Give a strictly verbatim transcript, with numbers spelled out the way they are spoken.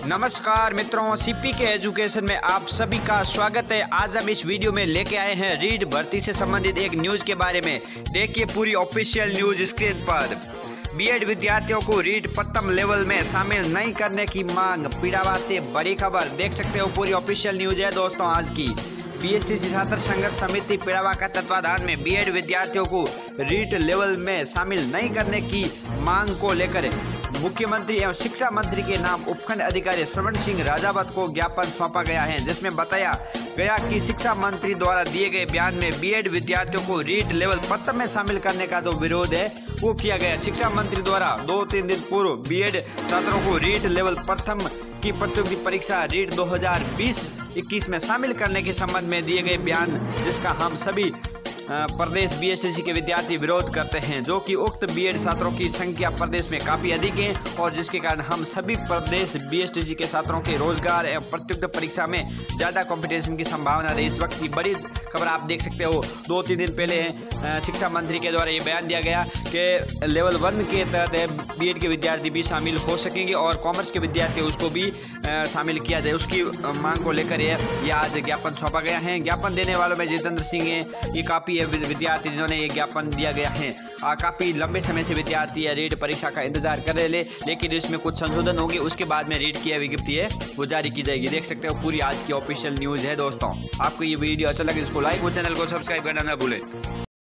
नमस्कार मित्रों, सीपी के एजुकेशन में आप सभी का स्वागत है। आज हम इस वीडियो में लेके आए हैं रीट भर्ती से संबंधित एक न्यूज के बारे में। देखिए पूरी ऑफिशियल न्यूज स्क्रीन पर। बीएड विद्यार्थियों को रीट प्रथम लेवल में शामिल नहीं करने की मांग, पीड़ावा से बड़ी खबर। देख सकते हो पूरी ऑफिशियल न्यूज है दोस्तों आज की। बीएसटीसी छात्र संघर्ष समिति पीड़ावा का तत्वाधान में बीएड विद्यार्थियों को रीट लेवल में शामिल नहीं करने की मांग को लेकर मुख्यमंत्री एवं शिक्षा मंत्री के नाम उपखंड अधिकारी श्रवण सिंह राजावत को ज्ञापन सौंपा गया है, जिसमें बताया गया कि शिक्षा मंत्री द्वारा दिए गए बयान में बीएड विद्यार्थियों को रीट लेवल प्रथम में शामिल करने का जो विरोध है वो किया गया। शिक्षा मंत्री द्वारा दो तीन दिन पूर्व बीएड छात्रों को रीट लेवल प्रथम की प्रतियोगी परीक्षा रीट दो हज़ार बीस इक्कीस में शामिल करने के संबंध में दिए गए बयान, जिसका हम सभी प्रदेश बीएसटीसी के विद्यार्थी विरोध करते हैं, जो कि उक्त बीएड छात्रों की संख्या प्रदेश में काफ़ी अधिक है और जिसके कारण हम सभी प्रदेश बीएसटीसी के छात्रों के रोजगार एवं प्रतियोगिता परीक्षा में ज़्यादा कंपटीशन की संभावना रही। इस वक्त की बड़ी खबर आप देख सकते हो। दो तीन दिन पहले शिक्षा मंत्री के द्वारा ये बयान दिया गया कि लेवल वन के तहत बीएड के विद्यार्थी भी शामिल हो सकेंगे और कॉमर्स के विद्यार्थी उसको भी शामिल किया जाए। उसकी मांग को लेकर ये आज ज्ञापन सौंपा गया है। ज्ञापन देने वालों में जितेंद्र सिंह है, ये काफ़ी विद्यार्थी जिन्होंने ये ज्ञापन दिया गया है। काफ़ी लंबे समय से विद्यार्थी रीट परीक्षा का इंतजार कर रहे ले, लेकिन इसमें कुछ संशोधन होंगे, उसके बाद में रीट की विज्ञप्ति है वो जारी की जाएगी। देख सकते हो पूरी आज की ऑफिशियल न्यूज़ है दोस्तों। आपको ये वीडियो अच्छा लगे इसको लाइक और चैनल को सब्सक्राइब करना ना भूलें।